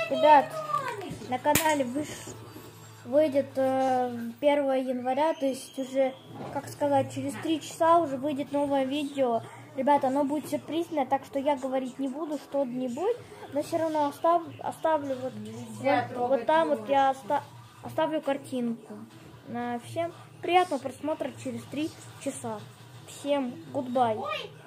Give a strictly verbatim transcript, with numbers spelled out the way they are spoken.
Ребят, на канале выш... выйдет э, первого января, то есть уже, как сказать, через три часа уже выйдет новое видео. Ребята, оно будет сюрпризное, так что я говорить не буду, что не будет, но все равно остав... оставлю вот, вот, вот там вот я оста... оставлю картинку. На всем приятного просмотра через три часа. Всем goodbye.